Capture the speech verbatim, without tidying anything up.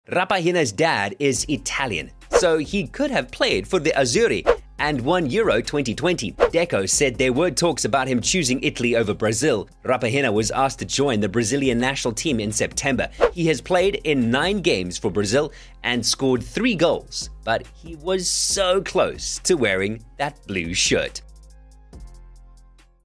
Raphinha's dad is Italian, so he could have played for the Azzurri and won Euro twenty twenty. Deco said there were talks about him choosing Italy over Brazil. Raphinha was asked to join the Brazilian national team in September. He has played in nine games for Brazil and scored three goals, but he was so close to wearing that blue shirt.